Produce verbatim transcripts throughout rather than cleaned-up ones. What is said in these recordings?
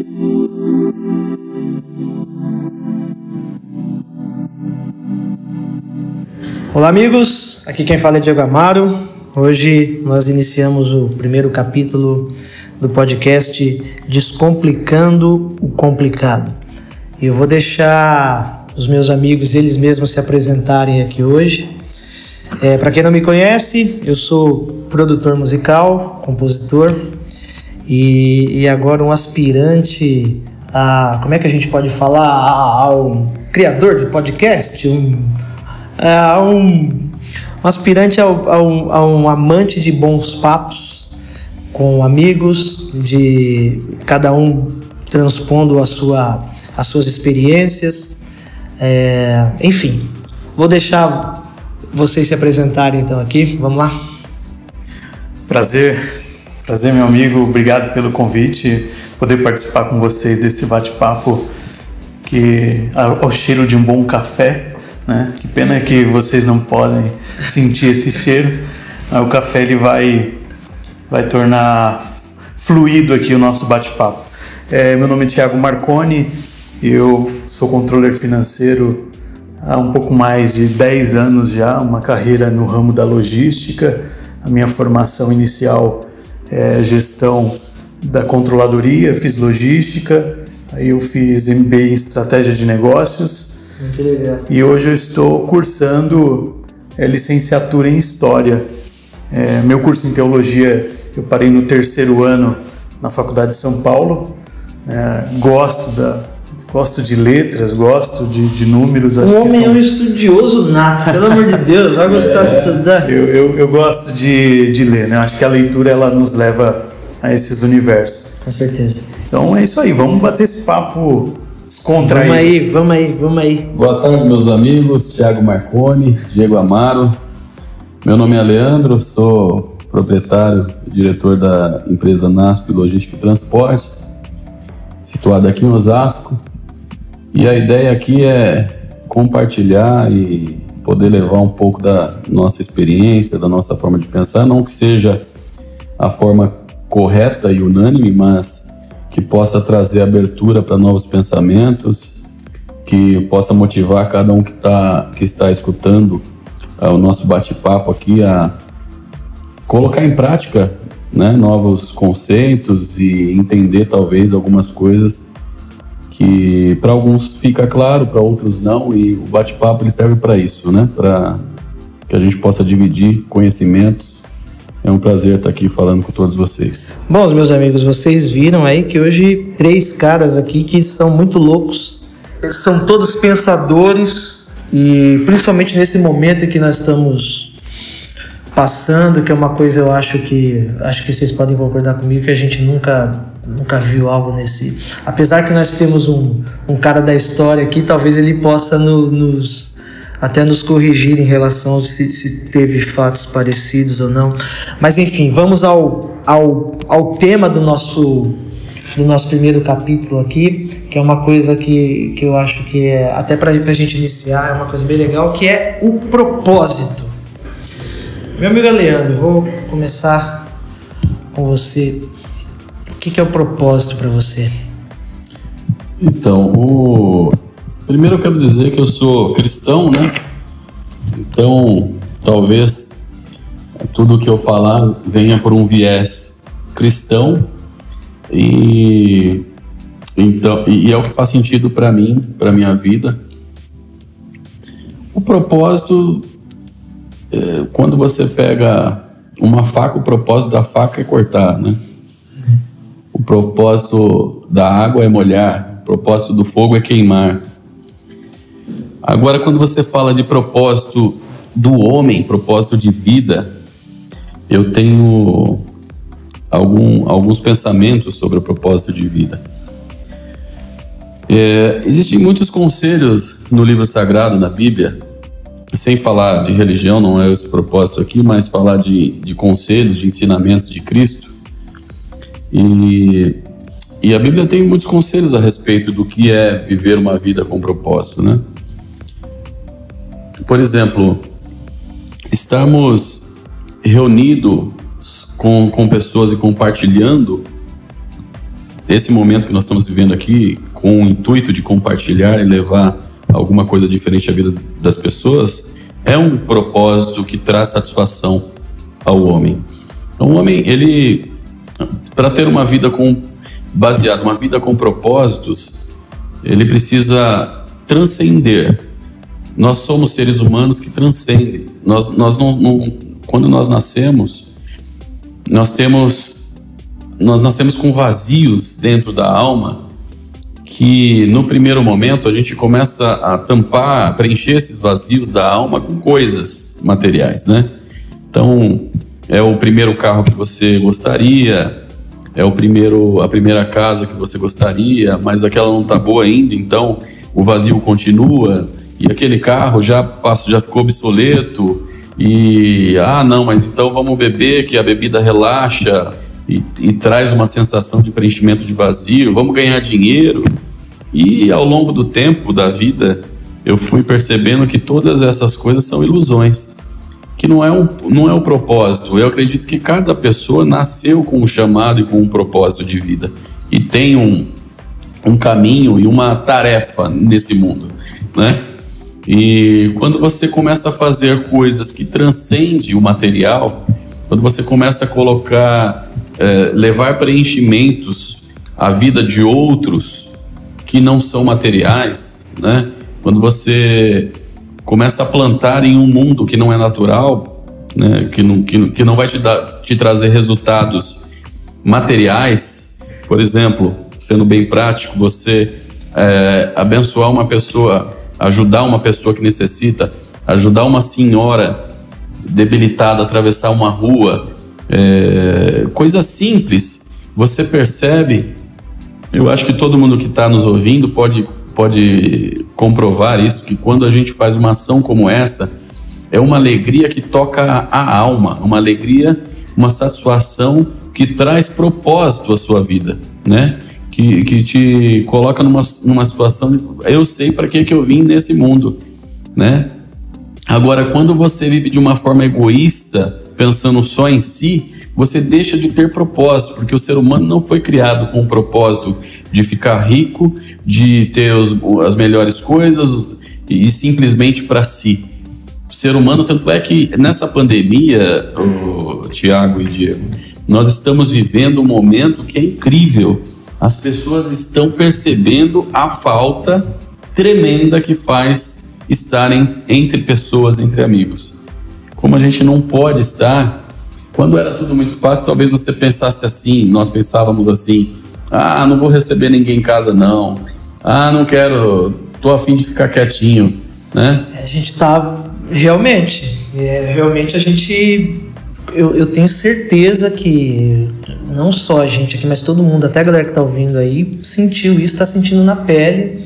Olá amigos, aqui quem fala é Diego Amaro. Hoje nós iniciamos o primeiro capítulo do podcast Descomplicando o Complicado. E eu vou deixar os meus amigos eles mesmos se apresentarem aqui hoje. É, para quem não me conhece, eu sou produtor musical, compositor e, e agora um aspirante a, como é que a gente pode falar, a, a um criador de podcast, um Uh, um, um aspirante a, a, um, a um amante de bons papos com amigos, de cada um transpondo a sua, as suas experiências, é, enfim, vou deixar vocês se apresentarem então aqui, vamos lá. Prazer, prazer meu amigo, obrigado pelo convite, poder participar com vocês desse bate-papo que ao cheiro de um bom café. Né? Que pena que vocês não podem sentir esse cheiro. O café ele vai, vai tornar fluido aqui o nosso bate-papo. É, meu nome é Thiago Marconi, eu sou controller financeiro há um pouco mais de dez anos já, uma carreira no ramo da logística. A minha formação inicial é gestão da controladoria, fiz logística, aí eu fiz M B A em estratégia de negócios. Muito legal. E hoje eu estou cursando é, licenciatura em História. É, meu curso em Teologia, eu parei no terceiro ano na Faculdade de São Paulo. É, gosto, da, gosto de letras, gosto de, de números. O acho homem que são... é um estudioso nato, pelo amor de Deus, vai gostar é, de estudar. Eu, eu, eu gosto de, de ler, né? Acho que a leitura ela nos leva a esses universos. Com certeza. Então é isso aí, vamos bater esse papo... Vamos aí, vamos aí, vamos aí. Boa tarde, meus amigos. Thiago Marconi, Diego Amaro. Meu nome é Leandro, sou proprietário e diretor da empresa N A S P Logística e Transportes, situada aqui em Osasco. E a ideia aqui é compartilhar e poder levar um pouco da nossa experiência, da nossa forma de pensar, não que seja a forma correta e unânime, mas que possa trazer abertura para novos pensamentos, que possa motivar cada um que, tá, que está escutando uh, o nosso bate-papo aqui a colocar em prática, né, novos conceitos e entender talvez algumas coisas que para alguns fica claro, para outros não, e o bate-papo ele serve para isso, né, para que a gente possa dividir conhecimentos. É um prazer estar aqui falando com todos vocês. Bom, meus amigos, vocês viram aí que hoje três caras aqui que são muito loucos, são todos pensadores e principalmente nesse momento que nós estamos passando, que é uma coisa eu acho que acho que vocês podem concordar comigo que a gente nunca nunca viu algo nesse. Apesar que nós temos um, um cara da história aqui, talvez ele possa no, nos até nos corrigir em relação a se, se teve fatos parecidos ou não. Mas enfim, vamos ao, ao, ao tema do nosso, do nosso primeiro capítulo aqui, que é uma coisa que, que eu acho que é, até para a gente iniciar, é uma coisa bem legal, que é o propósito. Meu amigo Leandro, vou começar com você. O que, que é o propósito para você? Então, o... primeiro eu quero dizer que eu sou cristão, né? Então, talvez tudo que eu falar venha por um viés cristão e, então, e é o que faz sentido para mim, para minha vida. O propósito, é, quando você pega uma faca, o propósito da faca é cortar, né? O propósito da água é molhar, o propósito do fogo é queimar. Agora, quando você fala de propósito do homem, propósito de vida, eu tenho algum, alguns pensamentos sobre o propósito de vida. É, existem muitos conselhos no livro sagrado, na Bíblia, sem falar de religião, não é esse propósito aqui, mas falar de, de conselhos, de ensinamentos de Cristo. E, e a Bíblia tem muitos conselhos a respeito do que é viver uma vida com propósito, né? Por exemplo, estarmos reunidos com, com pessoas e compartilhando esse momento que nós estamos vivendo aqui, com o intuito de compartilhar e levar alguma coisa diferente à vida das pessoas, é um propósito que traz satisfação ao homem. Então, o homem, ele, para ter uma vida com, baseada, uma vida com propósitos, ele precisa transcender. Nós somos seres humanos que transcendem. Nós, nós não, não, quando nós nascemos, nós temos, nós nascemos com vazios dentro da alma, que no primeiro momento a gente começa a tampar, a preencher esses vazios da alma com coisas materiais, né? Então, é o primeiro carro que você gostaria, é o primeiro, a primeira casa que você gostaria, mas aquela não está boa ainda, então o vazio continua, e aquele carro já, passou, já ficou obsoleto, e, ah, não, mas então vamos beber, que a bebida relaxa e, e traz uma sensação de preenchimento de vazio, vamos ganhar dinheiro. E ao longo do tempo da vida, eu fui percebendo que todas essas coisas são ilusões, que não é, um, não é o propósito. Eu acredito que cada pessoa nasceu com um chamado e com um propósito de vida, e tem um, um caminho e uma tarefa nesse mundo, né? E quando você começa a fazer coisas que transcendem o material, quando você começa a colocar, é, levar preenchimentos à vida de outros que não são materiais, né? Quando você começa a plantar em um mundo que não é natural, né? que, não, que, que não vai te, dar, te trazer resultados materiais, por exemplo, sendo bem prático, você é, abençoar uma pessoa, ajudar uma pessoa que necessita, ajudar uma senhora debilitada a atravessar uma rua, é, coisa simples, você percebe. Eu acho que todo mundo que está nos ouvindo pode, pode comprovar isso, que quando a gente faz uma ação como essa, é uma alegria que toca a alma, uma alegria, uma satisfação que traz propósito à sua vida, né? Que, que te coloca numa, numa situação de, eu sei para que, que eu vim nesse mundo, né? Agora, quando você vive de uma forma egoísta, pensando só em si, você deixa de ter propósito, porque o ser humano não foi criado com o propósito de ficar rico, de ter os, as melhores coisas e, e simplesmente para si. O ser humano, tanto é que nessa pandemia, oh, Tiago e Diego, nós estamos vivendo um momento que é incrível. As pessoas estão percebendo a falta tremenda que faz estarem entre pessoas, entre amigos. Como a gente não pode estar. Quando era tudo muito fácil, talvez você pensasse assim, nós pensávamos assim, ah, não vou receber ninguém em casa não, ah, não quero, tô a fim de ficar quietinho, né? A gente tá, realmente, é, realmente a gente, eu, eu tenho certeza que não só a gente aqui, mas todo mundo, até a galera que tá ouvindo aí, sentiu isso, tá sentindo na pele,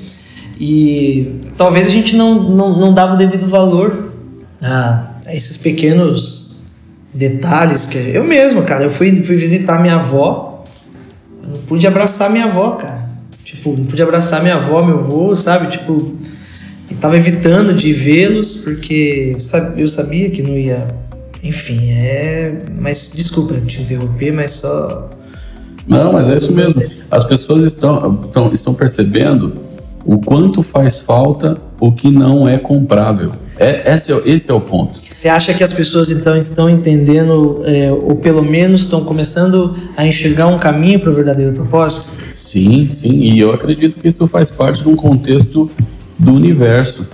e talvez a gente não, não, não dava o devido valor a, a esses pequenos detalhes que eu mesmo, cara, eu fui, fui visitar minha avó, eu não pude abraçar minha avó, cara, tipo, não pude abraçar minha avó, meu avô, sabe, tipo, eu tava evitando de vê-los, porque sabe, eu sabia que não ia, enfim, é, mas desculpa te interromper, mas só... Não, mas é isso mesmo, as pessoas estão, estão, estão percebendo o quanto faz falta o que não é comprável. É, esse, é, esse é o ponto. Você acha que as pessoas então estão entendendo, é, ou pelo menos estão começando a enxergar um caminho para o verdadeiro propósito? Sim, sim, e eu acredito que isso faz parte de um contexto do universo,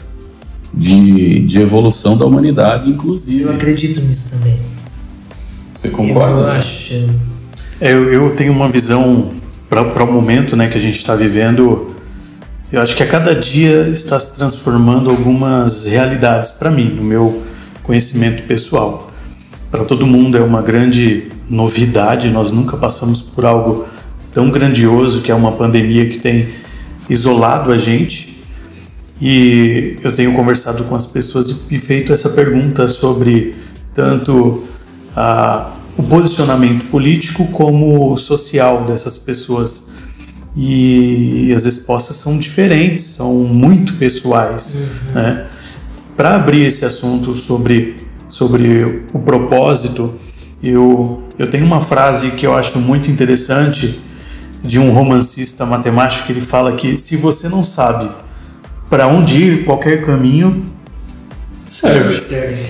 de, de evolução da humanidade, inclusive. Eu acredito nisso também. Você concorda? Eu acho. É, eu, eu tenho uma visão para o momento, né, que a gente está vivendo. Eu acho que a cada dia está se transformando algumas realidades para mim, no meu conhecimento pessoal. Para todo mundo é uma grande novidade, nós nunca passamos por algo tão grandioso que é uma pandemia que tem isolado a gente. E eu tenho conversado com as pessoas e feito essa pergunta sobre tanto a, o posicionamento político como social dessas pessoas. E as respostas são diferentes, são muito pessoais, uhum. né? Para abrir esse assunto sobre, sobre o propósito, eu, eu tenho uma frase que eu acho muito interessante, de um romancista matemático que ele fala que se você não sabe para onde ir, qualquer caminho serve. serve.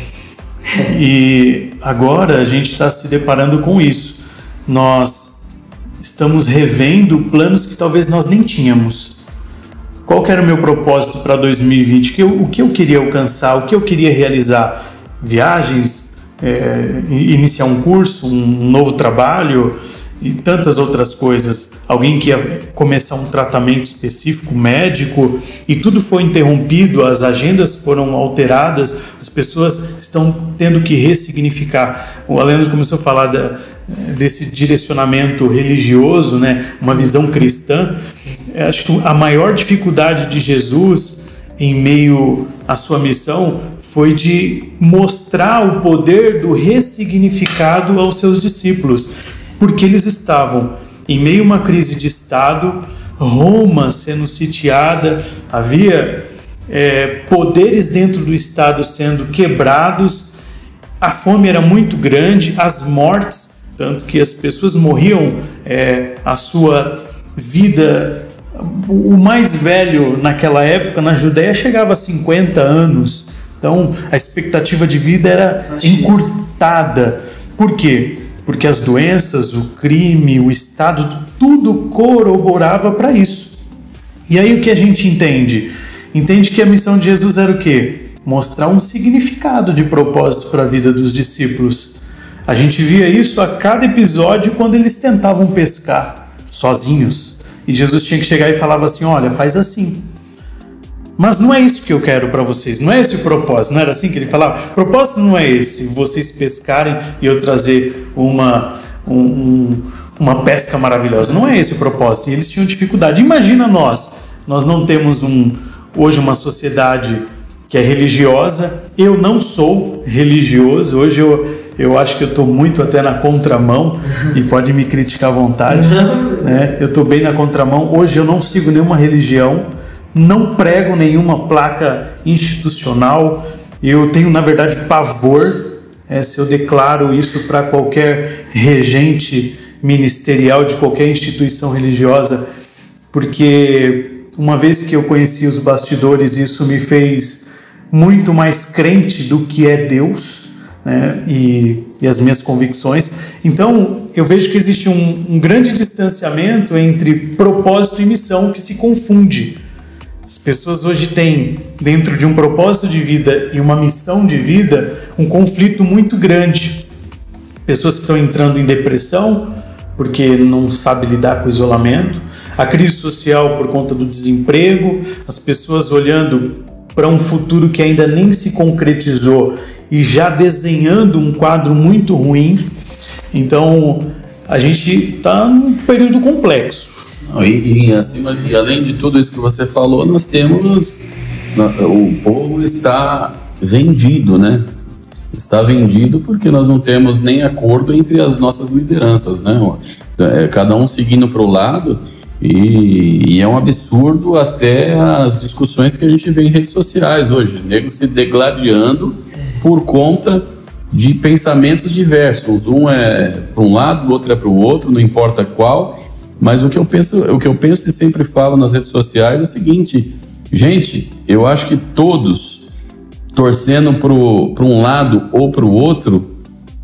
E agora a gente está se deparando com isso. Nós estamos revendo planos que talvez nós nem tínhamos. Qual que era o meu propósito para dois mil e vinte? O que, eu, o que eu queria alcançar? O que eu queria realizar? Viagens? É, iniciar um curso? Um novo trabalho? E tantas outras coisas. Alguém que ia começar um tratamento específico, médico, e tudo foi interrompido, as agendas foram alteradas, as pessoas estão tendo que ressignificar. O Leandro começou a falar da, desse direcionamento religioso, né? Uma visão cristã. Eu acho que a maior dificuldade de Jesus em meio à sua missão foi de mostrar o poder do ressignificado aos seus discípulos. Porque eles estavam em meio a uma crise de Estado, Roma sendo sitiada, havia é, poderes dentro do Estado sendo quebrados, a fome era muito grande, as mortes, tanto que as pessoas morriam, é, a sua vida, o mais velho naquela época na Judéia chegava a cinquenta anos, então a expectativa de vida era encurtada. Por quê? Porque as doenças, o crime, o Estado, tudo corroborava para isso. E aí o que a gente entende? Entende que a missão de Jesus era o quê? Mostrar um significado de propósito para a vida dos discípulos. A gente via isso a cada episódio quando eles tentavam pescar sozinhos. E Jesus tinha que chegar e falava assim, olha, faz assim. Mas não é isso que eu quero para vocês, não é esse o propósito, não era assim que ele falava? O propósito não é esse, vocês pescarem e eu trazer uma, um, uma pesca maravilhosa, não é esse o propósito, e eles tinham dificuldade. Imagina nós, nós não temos um, hoje uma sociedade que é religiosa, eu não sou religioso, hoje eu, eu acho que eu estou muito até na contramão, e pode me criticar à vontade, né? Eu estou bem na contramão, hoje eu não sigo nenhuma religião, não prego nenhuma placa institucional, eu tenho na verdade pavor é, se eu declaro isso para qualquer regente ministerial de qualquer instituição religiosa, porque uma vez que eu conheci os bastidores, isso me fez muito mais crente do que é Deus, né, e, e as minhas convicções. Então eu vejo que existe um, um grande distanciamento entre propósito e missão que se confunde. As pessoas hoje têm, dentro de um propósito de vida e uma missão de vida, um conflito muito grande. Pessoas que estão entrando em depressão porque não sabem lidar com o isolamento, a crise social por conta do desemprego, as pessoas olhando para um futuro que ainda nem se concretizou e já desenhando um quadro muito ruim. Então, a gente está num período complexo. E, e, acima, e além de tudo isso que você falou, nós temos, o povo está vendido, né? Está vendido porque nós não temos nem acordo entre as nossas lideranças, né? Cada um seguindo para o lado, e, e é um absurdo até as discussões que a gente vê em redes sociais hoje, negros se degladiando por conta de pensamentos diversos. Um é para um lado, o outro é para o outro, não importa qual. Mas o que eu penso, o que eu penso e sempre falo nas redes sociais é o seguinte, gente, eu acho que todos torcendo para um lado ou para o outro,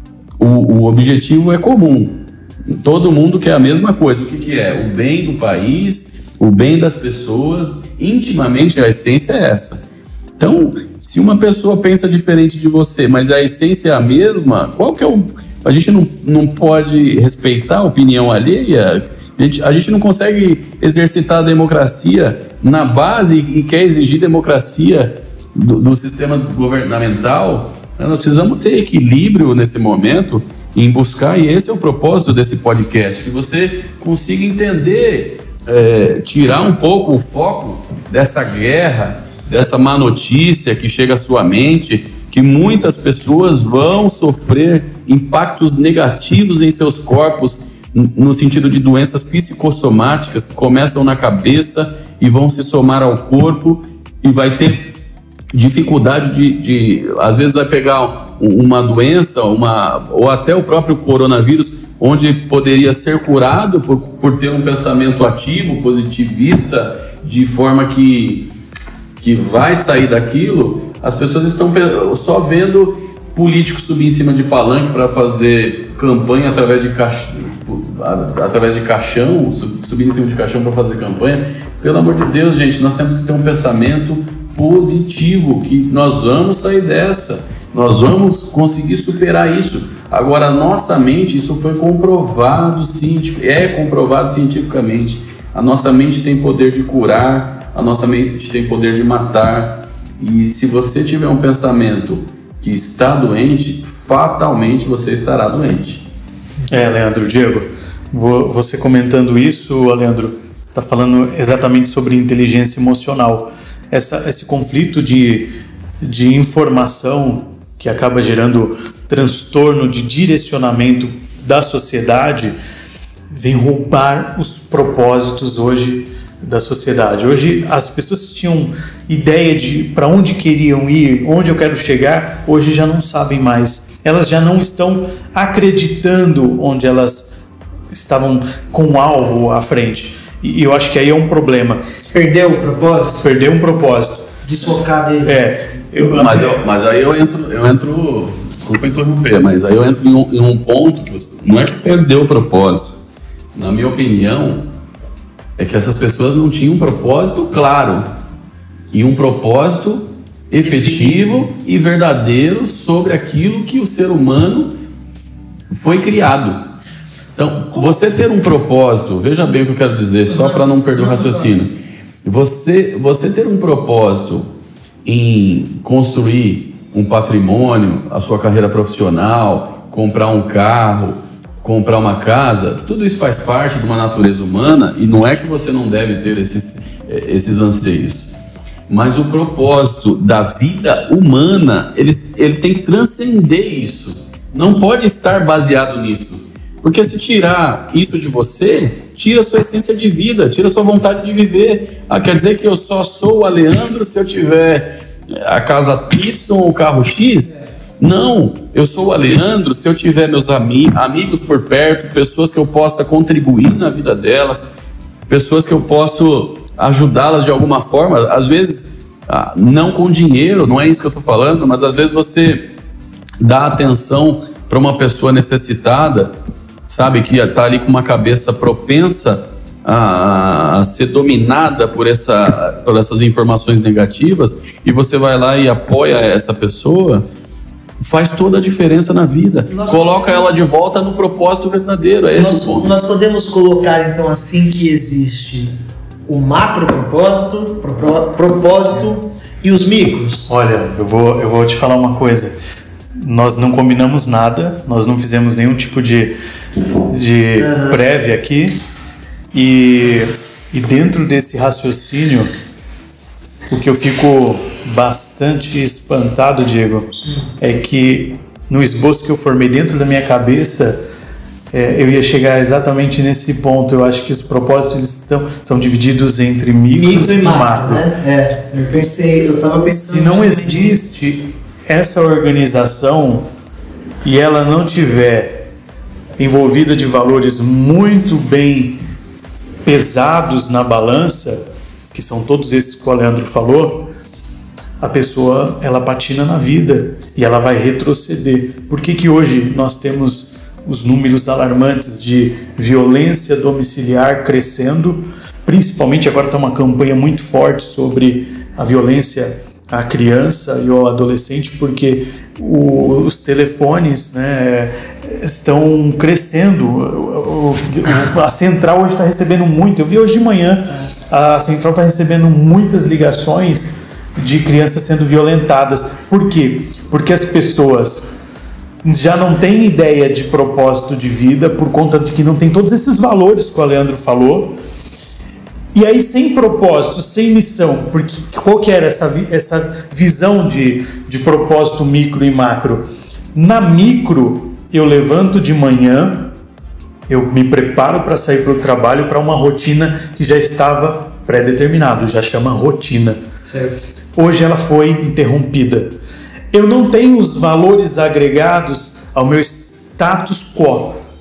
o objetivo é comum. Todo mundo quer a mesma coisa. O que, que é? O bem do país, o bem das pessoas, intimamente a essência é essa. Então, se uma pessoa pensa diferente de você, mas a essência é a mesma, qual que é o... A gente não, não pode respeitar a opinião alheia. A gente, a gente não consegue exercitar a democracia na base e quer exigir democracia do, do sistema governamental. Nós precisamos ter equilíbrio nesse momento em buscar, e esse é o propósito desse podcast, que você consiga entender, é, tirar um pouco o foco dessa guerra, dessa má notícia que chega à sua mente, que muitas pessoas vão sofrer impactos negativos em seus corpos, no sentido de doenças psicossomáticas que começam na cabeça e vão se somar ao corpo, e vai ter dificuldade de, de às vezes vai pegar uma doença, uma, ou até o próprio coronavírus onde poderia ser curado por, por ter um pensamento ativo, positivista, de forma que, que vai sair daquilo. As pessoas estão só vendo político subir em cima de palanque para fazer campanha através de, caix... através de caixão, subir em cima de caixão para fazer campanha. Pelo amor de Deus, gente, nós temos que ter um pensamento positivo, que nós vamos sair dessa, nós vamos conseguir superar isso. Agora, a nossa mente, isso foi comprovado, é comprovado cientificamente. A nossa mente tem poder de curar, a nossa mente tem poder de matar. E se você tiver um pensamento que está doente, fatalmente você estará doente. É, Leandro, Diego, você comentando isso, Leandro, está falando exatamente sobre inteligência emocional. Essa, esse conflito de, de informação que acaba gerando transtorno de direcionamento da sociedade vem roubar os propósitos hoje da sociedade. Hoje as pessoas tinham ideia de para onde queriam ir, onde eu quero chegar, hoje já não sabem mais. Elas já não estão acreditando onde elas estavam com o alvo à frente. E eu acho que aí é um problema. Perdeu o propósito? Perdeu um propósito. Desfocar dele. É. Eu, mas, eu, mas aí eu entro, eu entro, desculpa interromper, mas aí eu entro em um, em um ponto que você, não é que perdeu o propósito. Na minha opinião, é que essas pessoas não tinham um propósito claro e um propósito efetivo e verdadeiro sobre aquilo que o ser humano foi criado. Então, você ter um propósito, veja bem o que eu quero dizer, só para não perder o raciocínio. Você, você ter um propósito em construir um patrimônio, a sua carreira profissional, comprar um carro, comprar uma casa, tudo isso faz parte de uma natureza humana e não é que você não deve ter esses, esses anseios. Mas o propósito da vida humana, ele, ele tem que transcender isso. Não pode estar baseado nisso. Porque se tirar isso de você, tira a sua essência de vida, tira a sua vontade de viver. Ah, quer dizer que eu só sou o Aleandro se eu tiver a casa Y ou o carro X? Não, eu sou o Aleandro se eu tiver meus ami- amigos por perto, pessoas que eu possa contribuir na vida delas, pessoas que eu posso ajudá-las de alguma forma. Às vezes, ah, não com dinheiro, não é isso que eu estou falando, mas às vezes você dá atenção para uma pessoa necessitada, sabe, que está ali com uma cabeça propensa a, a ser dominada por, essa, por essas informações negativas, e você vai lá e apoia essa pessoa, faz toda a diferença na vida. Nós Coloca podemos... ela de volta no propósito verdadeiro. É esse nós, o ponto. Nós podemos colocar então assim que existe o macro propósito, pro, propósito e os micros. Olha, eu vou, eu vou te falar uma coisa. Nós não combinamos nada, nós não fizemos nenhum tipo de, de uhum. prévia aqui. E, e dentro desse raciocínio, o que eu fico bastante espantado, Diego, é que no esboço que eu formei dentro da minha cabeça, é, eu ia chegar exatamente nesse ponto. Eu acho que os propósitos eles estão, são divididos entre micros Micro e macro. macro. Né? É, eu pensei, eu estava pensando... Se não existe essa organização e ela não tiver envolvida de valores muito bem pesados na balança, que são todos esses que o Leandro falou, a pessoa ela patina na vida e ela vai retroceder. Por que que hoje nós temos os números alarmantes de violência domiciliar crescendo? Principalmente agora está uma campanha muito forte sobre a violência à criança e ao adolescente, porque o, os telefones, né, estão crescendo. O, o, a central hoje está recebendo muito. Eu vi hoje de manhã, a central está recebendo muitas ligações de crianças sendo violentadas. Por quê? Porque as pessoas já não têm ideia de propósito de vida por conta de que não tem todos esses valores que o Leandro falou. E aí, sem propósito, sem missão, porque qual que era essa, essa visão de, de propósito micro e macro? Na micro, eu levanto de manhã, eu me preparo para sair para o trabalho, para uma rotina que já estava pré-determinada, já chama rotina. Certo. Hoje ela foi interrompida. Eu não tenho os valores agregados ao meu status quo.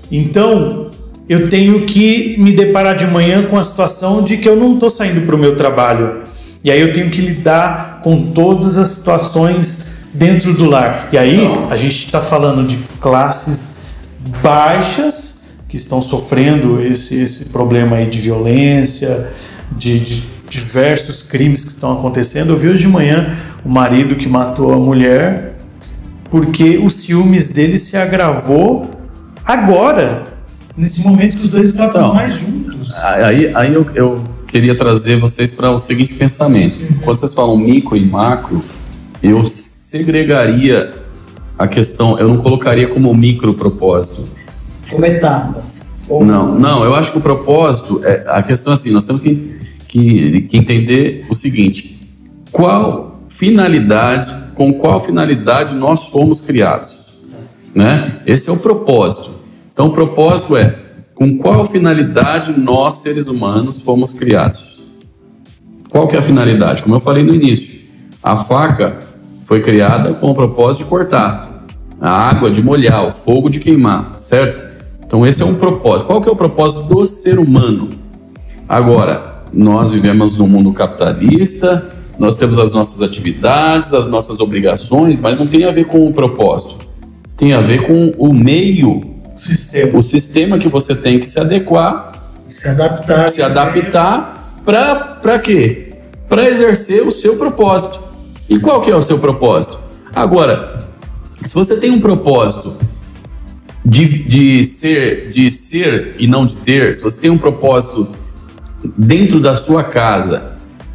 Então, eu tenho que me deparar de manhã com a situação de que eu não estou saindo para o meu trabalho. E aí eu tenho que lidar com todas as situações dentro do lar. E aí a gente está falando de classes baixas que estão sofrendo esse, esse problema aí de violência, de, de diversos crimes que estão acontecendo. Eu vi hoje de manhã o marido que matou a mulher porque os ciúmes dele se agravou agora, nesse momento que os dois estavam então, mais juntos. Aí, aí eu, eu queria trazer vocês para o seguinte pensamento. Uhum. Quando vocês falam micro e macro, eu segregaria a questão, eu não colocaria como micro propósito. Como etapa. Ou... Não, não, eu acho que o propósito, é, a questão é assim, nós temos que, que, que entender o seguinte: qual finalidade, com qual finalidade nós fomos criados, né? Esse é o propósito. Então o propósito é, com qual finalidade nós, seres humanos, fomos criados? Qual que é a finalidade? Como eu falei no início, a faca foi criada com o propósito de cortar, a água de molhar, o fogo de queimar, certo? Então esse é um propósito. Qual que é o propósito do ser humano? Agora, nós vivemos num mundo capitalista, nós temos as nossas atividades, as nossas obrigações, mas não tem a ver com o propósito. Tem a ver com o meio, sistema. o sistema que você tem que se adequar, se adaptar, se adaptar para quê? Para exercer o seu propósito. E qual que é o seu propósito? Agora, se você tem um propósito de, de, ser, de ser e não de ter, se você tem um propósito dentro da sua casa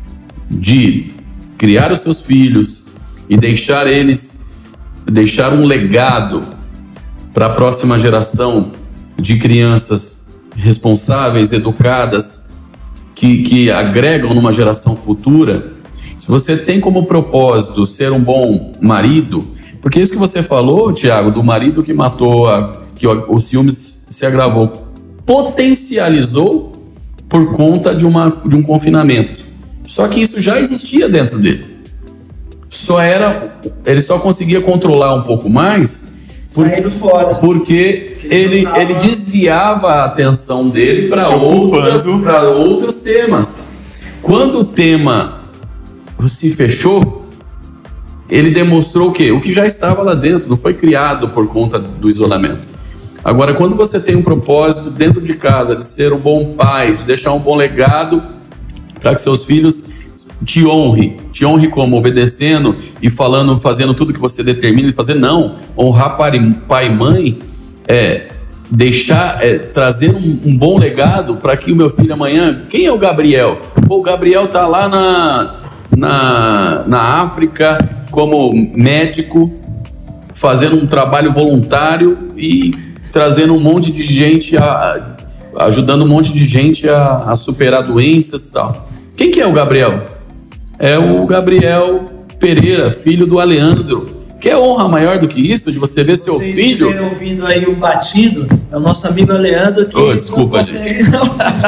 de criar os seus filhos e deixar eles, deixar um legado para a próxima geração de crianças responsáveis, educadas, que, que agregam numa geração futura. Se você tem como propósito ser um bom marido, porque isso que você falou, Tiago, do marido que matou, a, que o, o ciúmes se agravou, potencializou por conta de, uma, de um confinamento. Só que isso já existia dentro dele. Só era, ele só conseguia controlar um pouco mais por, saindo fora, porque ele, tava... ele desviava a atenção dele para outros temas. Quando o tema se fechou, ele demonstrou o quê? O que já estava lá dentro, não foi criado por conta do isolamento. Agora, quando você tem um propósito dentro de casa, de ser um bom pai, de deixar um bom legado para que seus filhos te honrem, te honre como? Obedecendo e falando, fazendo tudo que você determina de fazer. Não, honrar pai e mãe é deixar, é, trazer um, um bom legado para que o meu filho amanhã... Quem é o Gabriel? Pô, o Gabriel tá lá na... Na, na África como médico, fazendo um trabalho voluntário e trazendo um monte de gente, a, ajudando um monte de gente a, a superar doenças e tal. Quem que é o Gabriel? É o Gabriel Pereira, filho do Aleandro. Quer honra maior do que isso, de você ver seu filho? Se vocês estiverem ouvindo aí um batido, é o nosso amigo Aleandro que... Oh, desculpa, não consegue, gente.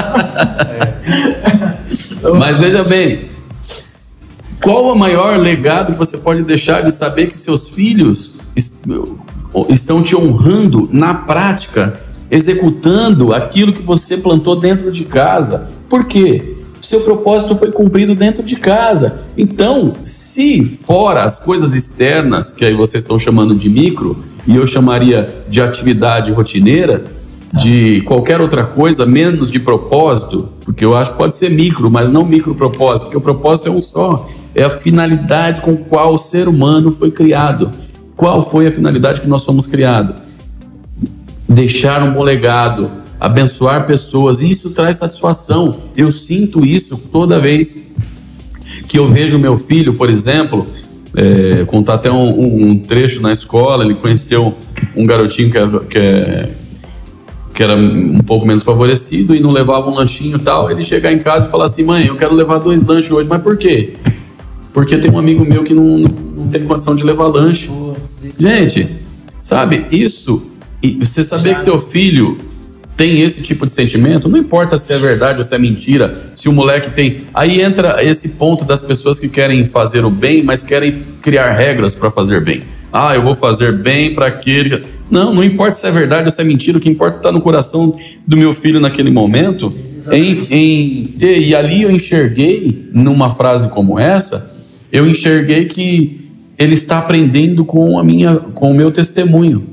Não. Mas veja bem, qual o maior legado que você pode deixar de saber que seus filhos estão te honrando na prática, executando aquilo que você plantou dentro de casa? Por quê? O seu propósito foi cumprido dentro de casa. Então, se fora as coisas externas, que aí vocês estão chamando de micro, e eu chamaria de atividade rotineira, de qualquer outra coisa, menos de propósito, porque eu acho que pode ser micro, mas não micro propósito, porque o propósito é um só. É a finalidade com qual o ser humano foi criado. Qual foi a finalidade que nós fomos criados? Deixar um bom legado, abençoar pessoas. Isso traz satisfação. Eu sinto isso toda vez que eu vejo meu filho, por exemplo, é, contar até um, um trecho na escola. Ele conheceu um garotinho que, é, que, é, que era um pouco menos favorecido e não levava um lanchinho e tal. Ele chegar em casa e falar assim: mãe, eu quero levar dois lanches hoje. Mas por quê? Porque tem um amigo meu que não, não tem condição de levar lanche. Gente, sabe, isso, e você saber que teu filho tem esse tipo de sentimento, não importa se é verdade ou se é mentira, se o moleque tem... Aí entra esse ponto das pessoas que querem fazer o bem, mas querem criar regras para fazer bem. ah, eu vou fazer bem para aquele... Não, não importa se é verdade ou se é mentira, o que importa é estar no coração do meu filho naquele momento. Em, em, e ali eu enxerguei, numa frase como essa, eu enxerguei que ele está aprendendo com, a minha, com o meu testemunho.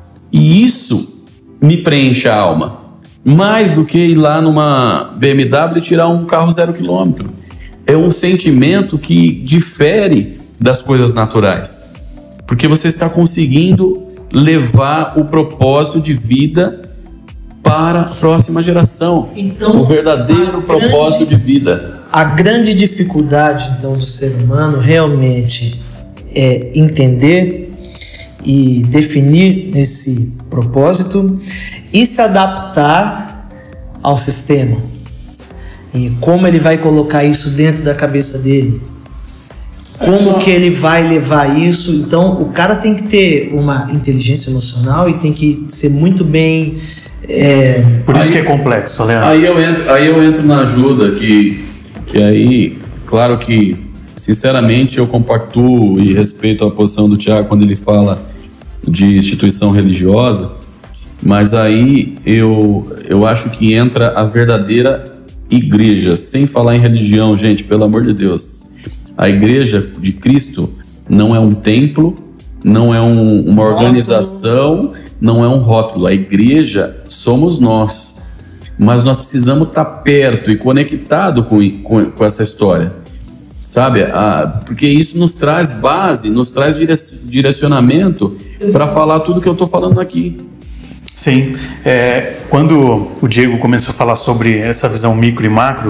E isso me preenche a alma. Mais do que ir lá numa B M W e tirar um carro zero quilômetro. É um sentimento que difere das coisas naturais. Porque você está conseguindo levar o propósito de vida para a próxima geração. Então, o verdadeiro propósito grande, de vida. A grande dificuldade, então, do ser humano realmente é entender e definir esse propósito e se adaptar ao sistema. E como ele vai colocar isso dentro da cabeça dele. Como que ele vai levar isso? Então, o cara tem que ter uma inteligência emocional e tem que ser muito bem... É... Por isso aí, que é complexo, Leandro. Aí eu entro, aí eu entro na ajuda, que, que aí, claro que, sinceramente, eu compactuo e respeito a posição do Tiago quando ele fala de instituição religiosa, mas aí eu, eu acho que entra a verdadeira igreja, sem falar em religião, gente, pelo amor de Deus. A igreja de Cristo não é um templo, não é um, uma organização, não é um rótulo. A igreja somos nós. Mas nós precisamos estar perto e conectado com, com, com essa história. Sabe? Ah, porque isso nos traz base, nos traz direcionamento para falar tudo que eu estou falando aqui. Sim. É, quando o Diego começou a falar sobre essa visão micro e macro,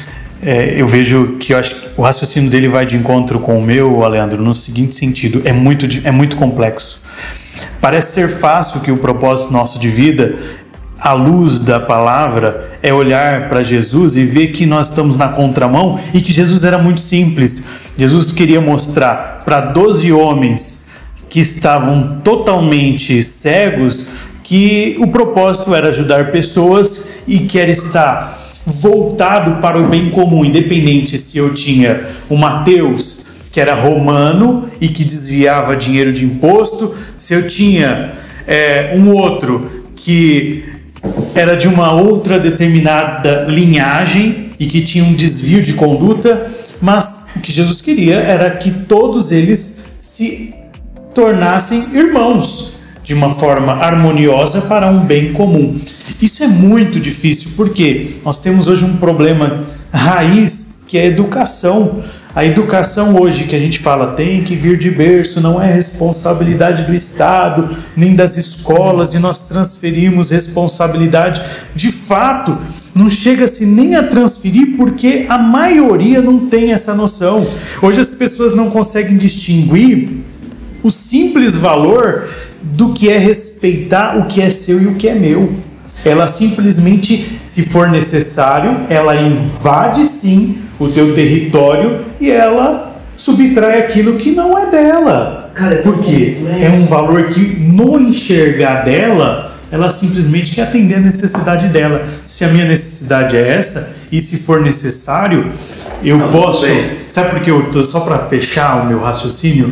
É, eu vejo que eu acho que o raciocínio dele vai de encontro com o meu, Leandro, no seguinte sentido: é muito, é muito complexo. Parece ser fácil que o propósito nosso de vida, à luz da palavra, é olhar para Jesus e ver que nós estamos na contramão e que Jesus era muito simples. Jesus queria mostrar para doze homens que estavam totalmente cegos que o propósito era ajudar pessoas e que era estar voltado para o bem comum, independente se eu tinha o Mateus, que era romano e que desviava dinheiro de imposto, se eu tinha é, um outro que era de uma outra determinada linhagem e que tinha um desvio de conduta, mas o que Jesus queria era que todos eles se tornassem irmãos de uma forma harmoniosa para um bem comum. Isso é muito difícil, porque nós temos hoje um problema raiz, que é a educação. A educação hoje que a gente fala tem que vir de berço, não é responsabilidade do Estado, nem das escolas, e nós transferimos responsabilidade. De fato, não chega-se nem a transferir, porque a maioria não tem essa noção. Hoje as pessoas não conseguem distinguir o simples valor do que é respeitar o que é seu e o que é meu. Ela simplesmente, se for necessário, ela invade sim o teu território e ela subtrai aquilo que não é dela. Cara, porque é um valor que, no enxergar dela, ela simplesmente quer atender a necessidade dela. Se a minha necessidade é essa, e se for necessário, eu não, posso... Sabe por que eu tô, só para fechar o meu raciocínio?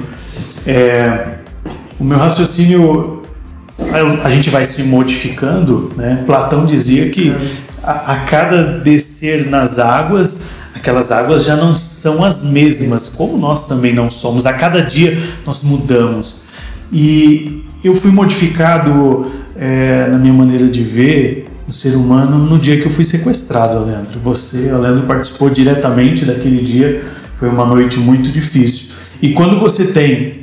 É, o meu raciocínio, a, a gente vai se modificando, né? Platão dizia que a, a cada descer nas águas, aquelas águas já não são as mesmas, como nós também não somos. A cada dia nós mudamos. E eu fui modificado é, na minha maneira de ver o ser humano no dia que eu fui sequestrado, Leandro. Você, Leandro, participou diretamente daquele dia. Foi uma noite muito difícil. E quando você tem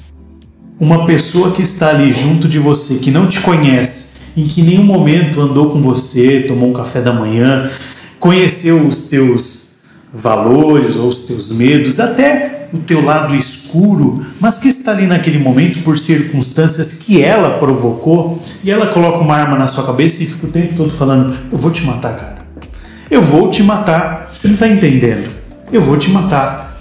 uma pessoa que está ali junto de você, que não te conhece, em que em nenhum momento andou com você, tomou um café da manhã, conheceu os teus valores ou os teus medos, até o teu lado escuro, mas que está ali naquele momento por circunstâncias que ela provocou, e ela coloca uma arma na sua cabeça e fica o tempo todo falando: eu vou te matar, cara. Eu vou te matar. Você não está entendendo. Eu vou te matar.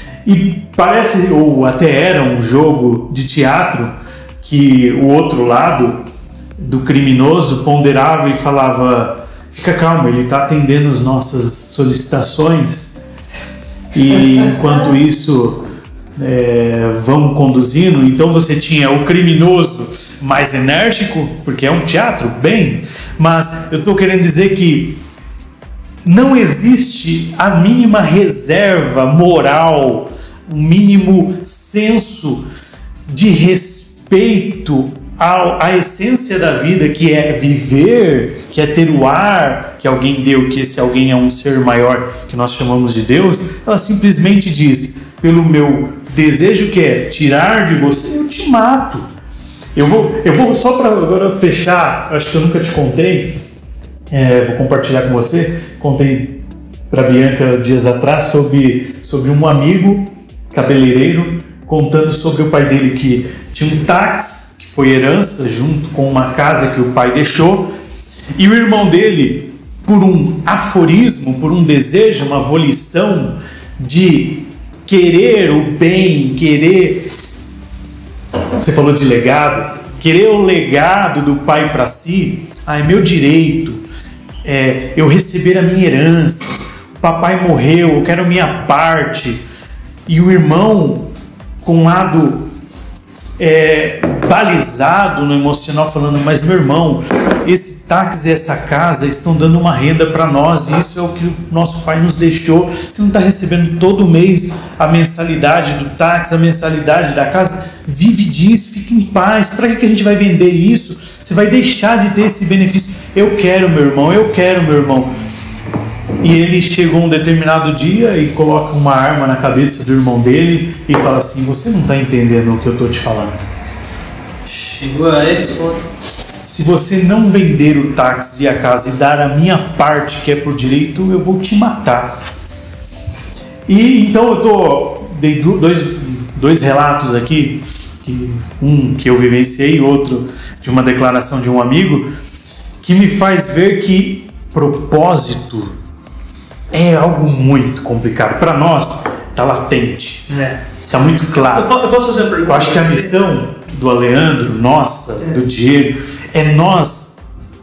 E parece, ou até era um jogo de teatro, que o outro lado do criminoso ponderava e falava: fica calmo, ele está atendendo as nossas solicitações. E enquanto isso, é, vão conduzindo. Então você tinha o criminoso mais enérgico, porque é um teatro, bem, mas eu estou querendo dizer que não existe a mínima reserva moral, o mínimo senso de respeito à, à essência da vida, que é viver, que é ter o ar que alguém deu, que esse alguém é um ser maior, que nós chamamos de Deus. Ela simplesmente diz: pelo meu desejo, que é tirar de você, eu te mato. Eu vou, eu vou só para agora fechar, acho que eu nunca te contei, é, vou compartilhar com você. Contei para Bianca dias atrás sobre, sobre um amigo cabeleireiro contando sobre o pai dele, que tinha um táxi, que foi herança, junto com uma casa que o pai deixou, e o irmão dele, por um aforismo, por um desejo, uma volição de querer o bem, querer, você falou de legado, querer o legado do pai para si. Ah, é meu direito, é, eu receber a minha herança, o papai morreu, eu quero minha parte. E o irmão, com um lado é, balizado no emocional, falando: mas meu irmão, esse táxi e essa casa estão dando uma renda para nós, e isso é o que o nosso pai nos deixou. Você não está recebendo todo mês a mensalidade do táxi, a mensalidade da casa? Vive disso, fique em paz. Para que a gente vai vender isso? Você vai deixar de ter esse benefício. Eu quero, meu irmão, eu quero, meu irmão. E ele chegou um determinado dia e coloca uma arma na cabeça do irmão dele e fala assim: você não está entendendo o que eu estou te falando. Chegou a esse ponto. Se você não vender o táxi e a casa e dar a minha parte, que é por direito, eu vou te matar. E então eu tô, dei dois, dois relatos aqui, que, um que eu vivenciei e outro de uma declaração de um amigo, que me faz ver que propósito é algo muito complicado. Para nós, está latente, É. está muito claro. Eu posso, eu posso fazer uma pergunta? Eu acho que a missão do Aleandro, nossa, é. do Diego, é nós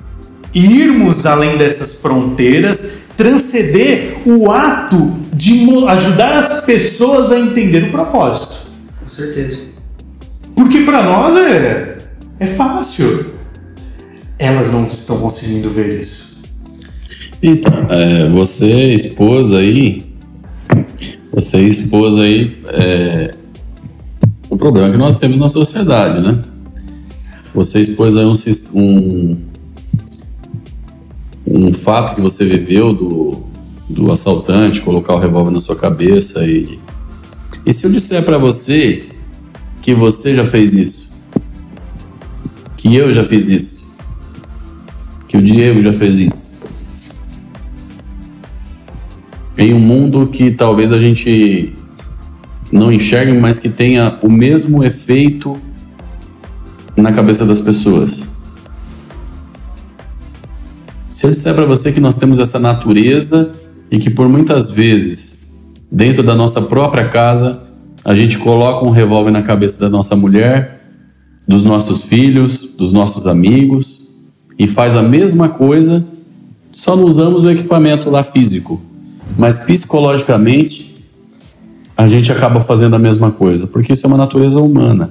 irmos além dessas fronteiras, transcender o ato de ajudar as pessoas a entender o propósito. Com certeza. Porque para nós é, é fácil. Elas não estão conseguindo ver isso. Então, é, você esposa aí, você esposa aí, é, o problema que nós temos na sociedade, né? Você expôs aí um, um, um fato que você viveu do, do assaltante colocar o revólver na sua cabeça e, e se eu disser para você que você já fez isso, que eu já fiz isso, que o Diego já fez isso, em um mundo que talvez a gente não enxergue, mas que tenha o mesmo efeito na cabeça das pessoas. Se eu disser para você que nós temos essa natureza e que por muitas vezes, dentro da nossa própria casa, a gente coloca um revólver na cabeça da nossa mulher, dos nossos filhos, dos nossos amigos, e faz a mesma coisa, só não usamos o equipamento lá físico. Mas psicologicamente a gente acaba fazendo a mesma coisa, porque isso é uma natureza humana.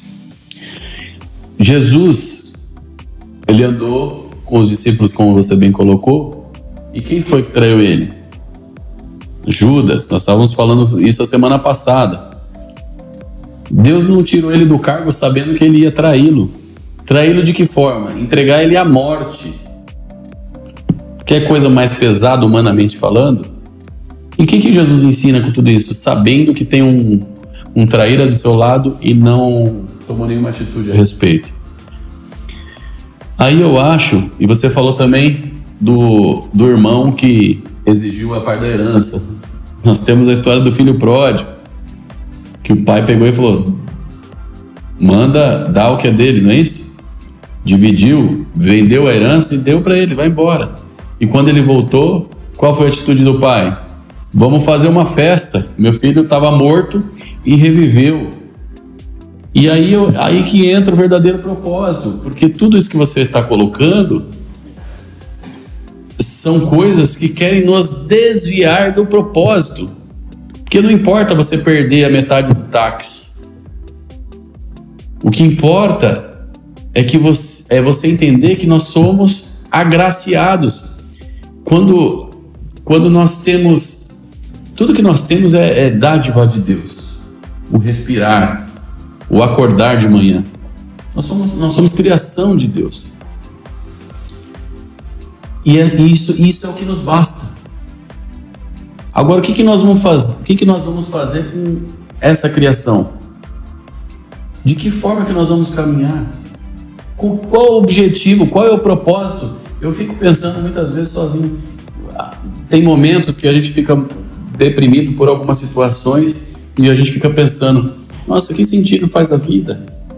Jesus, ele andou com os discípulos, como você bem colocou, e quem foi que traiu ele? Judas. Nós estávamos falando isso a semana passada. Deus não tirou ele do cargo sabendo que ele ia traí-lo. Traí-lo de que forma? Entregar ele à morte. Quer coisa mais pesada humanamente falando? E o que, que Jesus ensina com tudo isso? Sabendo que tem um, um traíra do seu lado e não tomou nenhuma atitude a respeito. Aí eu acho, e você falou também do, do irmão que exigiu a parte da herança. Nós temos a história do filho pródigo, que o pai pegou e falou: manda dar o que é dele, não é isso? Dividiu, vendeu a herança e deu para ele, vai embora. E quando ele voltou, qual foi a atitude do pai? Vamos fazer uma festa. Meu filho estava morto e reviveu. E aí, eu, aí que entra o verdadeiro propósito, porque tudo isso que você está colocando são coisas que querem nos desviar do propósito. Porque não importa você perder a metade do táxi. O que importa é, que você, é você entender que nós somos agraciados. Quando, quando nós temos... Tudo que nós temos é, é dádiva de Deus. O respirar, o acordar de manhã. Nós somos, nós somos criação de Deus. E é, isso, isso é o que nos basta. Agora, o que, que, nós vamos fazer? O que, que nós vamos fazer com essa criação? De que forma que nós vamos caminhar? Com qual o objetivo? Qual é o propósito? Eu fico pensando muitas vezes sozinho. Tem momentos que a gente fica deprimido por algumas situações e a gente fica pensando, nossa, que sentido faz a vida?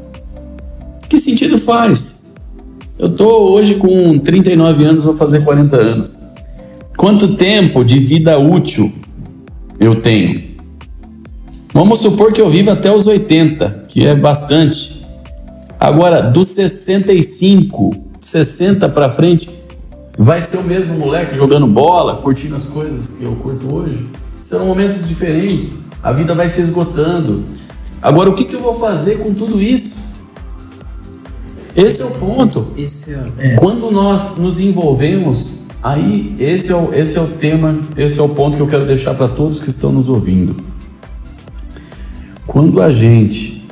Que sentido faz? Eu estou hoje com trinta e nove anos, vou fazer quarenta anos. Quanto tempo de vida útil eu tenho? Vamos supor que eu viva até os oitenta, que é bastante. Agora, dos sessenta e cinco, sessenta para frente, vai ser o mesmo moleque jogando bola, curtindo as coisas que eu curto hoje? Serão momentos diferentes. A vida vai se esgotando. Agora, o que, que eu vou fazer com tudo isso? Esse é o ponto. Esse é... Quando nós nos envolvemos, aí esse é, o, esse é o tema, esse é o ponto que eu quero deixar para todos que estão nos ouvindo. Quando a gente,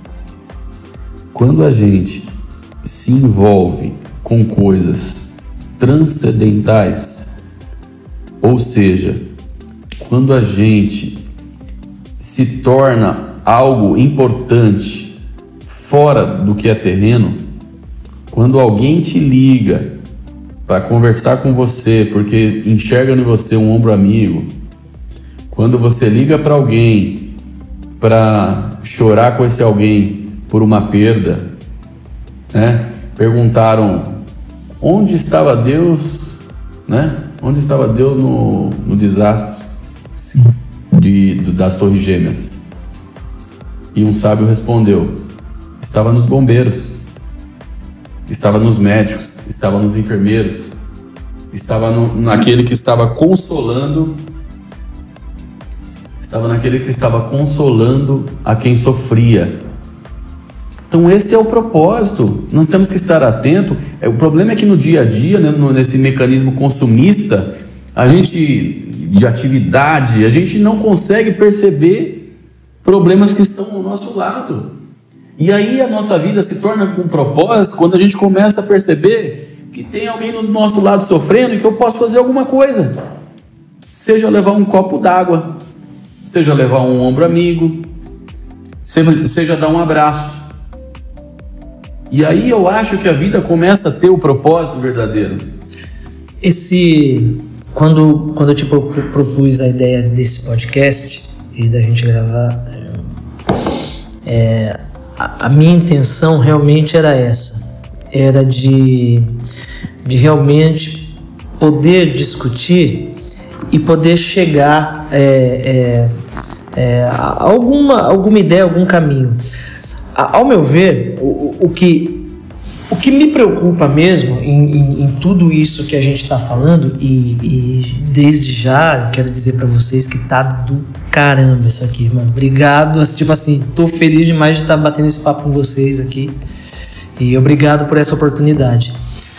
quando a gente se envolve com coisas transcendentais, ou seja, quando a gente se torna algo importante fora do que é terreno, quando alguém te liga para conversar com você porque enxerga em você um ombro amigo, quando você liga para alguém para chorar com esse alguém por uma perda, né? Perguntaram onde estava Deus, né? Onde estava Deus no, no desastre de, das Torres Gêmeas? E um sábio respondeu: estava nos bombeiros, estava nos médicos, estava nos enfermeiros, estava no, naquele que estava consolando, estava naquele que estava consolando a quem sofria. Então esse é o propósito, nós temos que estar atento. O problema é que no dia a dia, né, nesse mecanismo consumista, a gente, de atividade, a gente não consegue perceber problemas que estão ao nosso lado. E aí a nossa vida se torna com propósito quando a gente começa a perceber que tem alguém do nosso lado sofrendo e que eu posso fazer alguma coisa. Seja levar um copo d'água, seja levar um ombro amigo, seja, seja dar um abraço. E aí eu acho que a vida começa a ter o propósito verdadeiro. Esse... Quando, quando eu te propus a ideia desse podcast e da gente gravar, é, a, a minha intenção realmente era essa. Era de, de realmente poder discutir e poder chegar é, é, é, a alguma, alguma ideia, algum caminho. A, ao meu ver, o, o, que, o que me preocupa mesmo em, em, em tudo isso que a gente está falando, e, e desde já eu quero dizer para vocês que tá do caramba isso aqui, mano. Obrigado, tipo assim, tô feliz demais de estar batendo esse papo com vocês aqui. E obrigado por essa oportunidade.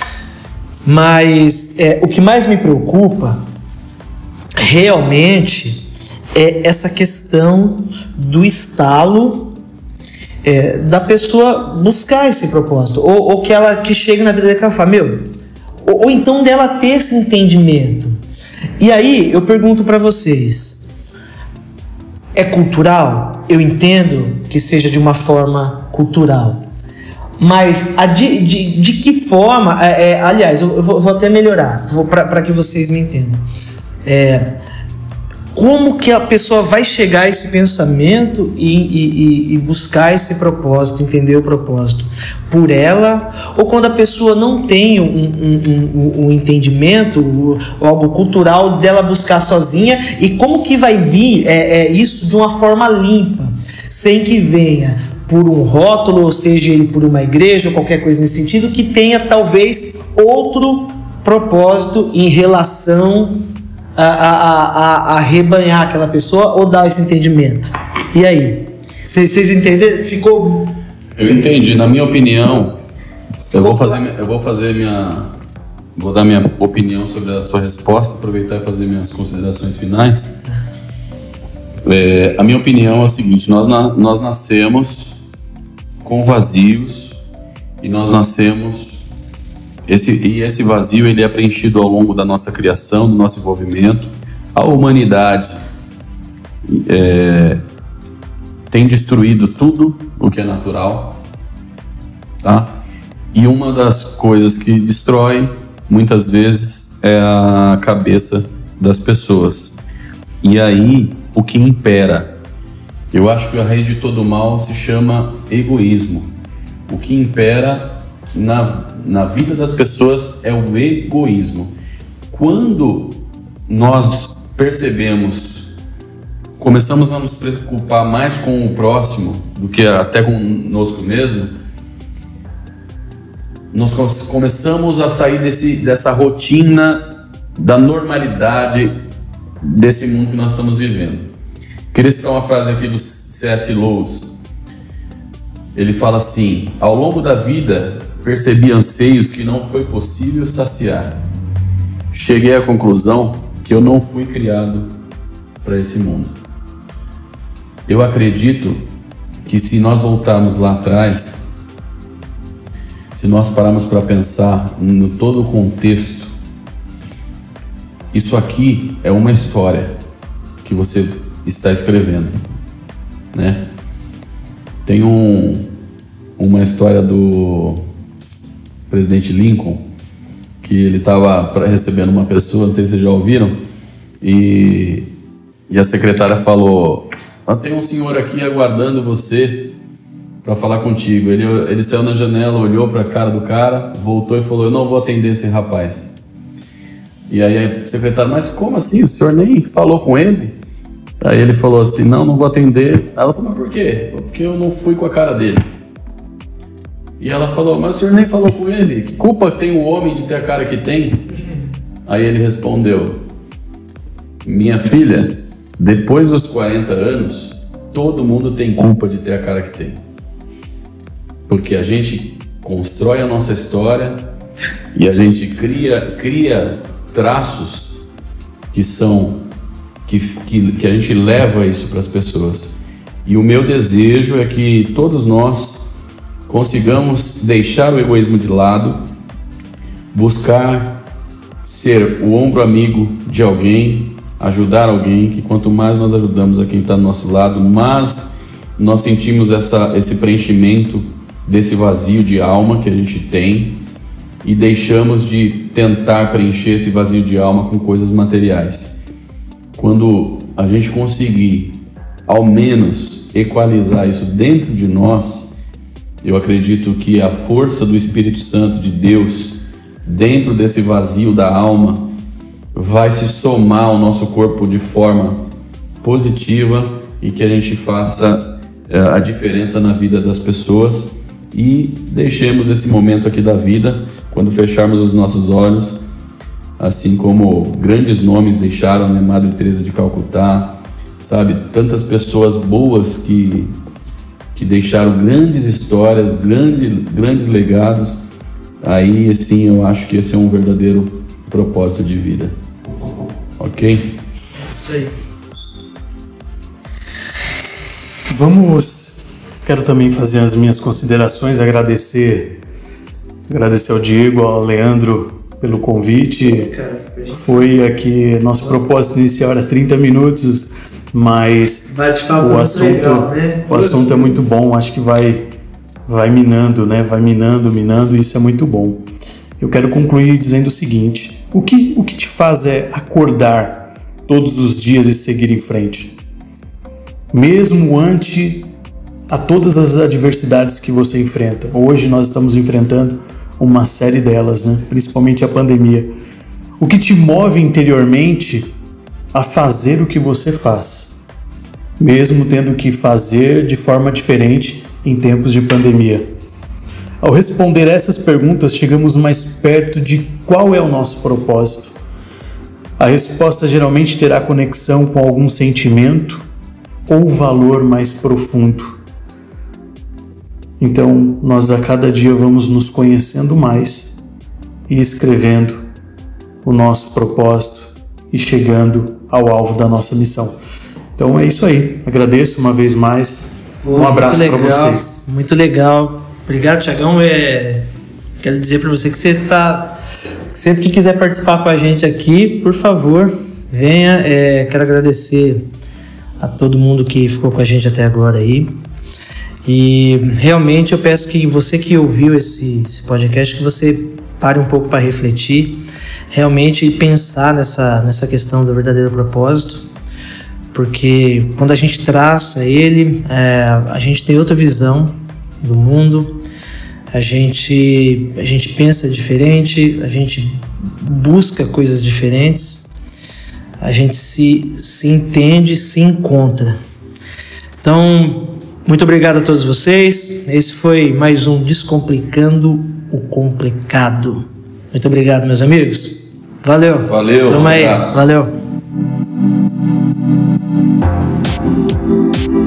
Mas é, o que mais me preocupa realmente é essa questão do estalo é, da pessoa buscar esse propósito, ou, ou que ela que chega na vida dela que ela fala, meu, ou, ou então dela ter esse entendimento. E aí eu pergunto para vocês, é cultural? Eu entendo que seja de uma forma cultural. Mas a de, de, de que forma, é, é, aliás, eu vou, vou até melhorar, para que vocês me entendam. É, como que a pessoa vai chegar a esse pensamento e, e, e buscar esse propósito, entender o propósito? Por ela, ou quando a pessoa não tem um, um, um, um entendimento, ou algo cultural dela buscar sozinha, e como que vai vir é, é, isso de uma forma limpa, sem que venha por um rótulo, ou seja, ele por uma igreja, ou qualquer coisa nesse sentido, que tenha talvez outro propósito em relação a, a, a, a rebanhar aquela pessoa ou dar esse entendimento? E aí? Vocês entenderam? Ficou... Eu entendi. Na minha opinião, eu vou fazer, eu vou fazer minha... Vou dar minha opinião sobre a sua resposta, aproveitar e fazer minhas considerações finais. É, a minha opinião é o seguinte: nós, na, nós nascemos com vazios e nós nascemos esse, e esse vazio ele é preenchido ao longo da nossa criação, do nosso envolvimento. A humanidade é, tem destruído tudo o que é natural, tá? E uma das coisas que destrói muitas vezes é a cabeça das pessoas. E aí, o que impera? Eu acho que a raiz de todo mal se chama egoísmo. O que impera na, na vida das pessoas é o egoísmo. Quando nós percebemos, começamos a nos preocupar mais com o próximo do que até conosco mesmo, nós começamos a sair desse, dessa rotina da normalidade desse mundo que nós estamos vivendo. Queria citar uma frase aqui do C S Lewis. Ele fala assim: ao longo da vida percebi anseios que não foi possível saciar. Cheguei à conclusão que eu não fui criado para esse mundo. Eu acredito que se nós voltarmos lá atrás, se nós pararmos para pensar no todo o contexto, isso aqui é uma história que você está escrevendo, né? Tem um, uma história do presidente Lincoln, que ele estava recebendo uma pessoa, não sei se vocês já ouviram, e, e a secretária falou: ah, tem um senhor aqui aguardando você para falar contigo. Ele, ele saiu na janela, olhou para a cara do cara, voltou e falou: eu não vou atender esse rapaz. E aí a secretária: mas como assim? O senhor nem falou com ele? Aí ele falou assim: não, não vou atender. Ela falou: mas por quê? Porque eu não fui com a cara dele. E ela falou: mas o senhor nem falou com ele? Que culpa tem o homem de ter a cara que tem? Aí ele respondeu: minha filha, depois dos quarenta anos, todo mundo tem culpa de ter a cara que tem. Porque a gente constrói a nossa história e a gente cria, cria traços que são que, que, que a gente leva isso para as pessoas. E o meu desejo é que todos nós consigamos deixar o egoísmo de lado, buscar ser o ombro amigo de alguém, ajudar alguém, que quanto mais nós ajudamos a quem está do nosso lado, mais nós sentimos essa, esse preenchimento desse vazio de alma que a gente tem e deixamos de tentar preencher esse vazio de alma com coisas materiais. Quando a gente conseguir, ao menos, equalizar isso dentro de nós, eu acredito que a força do Espírito Santo de Deus, dentro desse vazio da alma, vai se somar ao nosso corpo de forma positiva e que a gente faça uh, a diferença na vida das pessoas. E deixemos esse momento aqui da vida, quando fecharmos os nossos olhos, assim como grandes nomes deixaram, né? Madre Teresa de Calcutá, sabe? Tantas pessoas boas que, que deixaram grandes histórias, grandes, grandes legados. Aí, assim, eu acho que esse é um verdadeiro propósito de vida. Ok? Isso aí. Vamos... Quero também fazer as minhas considerações, agradecer, agradecer ao Diego, ao Leandro pelo convite. Foi aqui, nosso propósito inicial era trinta minutos, mas o assunto, legal, né? o assunto é muito bom, acho que vai, vai minando, né? Vai minando, minando, e isso é muito bom. Eu quero concluir dizendo o seguinte: o que, o que te faz é acordar todos os dias e seguir em frente? Mesmo ante a todas as adversidades que você enfrenta. Hoje nós estamos enfrentando uma série delas, né? Principalmente a pandemia. O que te move interiormente a fazer o que você faz, mesmo tendo que fazer de forma diferente em tempos de pandemia? Ao responder essas perguntas, chegamos mais perto de qual é o nosso propósito. A resposta geralmente terá conexão com algum sentimento ou valor mais profundo. Então, nós a cada dia vamos nos conhecendo mais e escrevendo o nosso propósito e chegando ao alvo da nossa missão. Então é isso aí. Agradeço uma vez mais. Um abraço para vocês. Muito legal. Obrigado, Thiagão. É... Quero dizer para você que você está... Sempre que quiser participar com a gente aqui, por favor, venha. É... Quero agradecer a todo mundo que ficou com a gente até agora aí. E realmente eu peço que você que ouviu esse, esse podcast, que você pare um pouco para refletir, realmente pensar nessa, nessa questão do verdadeiro propósito, porque quando a gente traça ele, é, a gente tem outra visão do mundo, a gente, a gente pensa diferente, a gente busca coisas diferentes, a gente se, se entende, se encontra. Então, muito obrigado a todos vocês. Esse foi mais um Descomplicando o Complicado. Muito obrigado, meus amigos. Valeu. Valeu. Tamo aí. Valeu.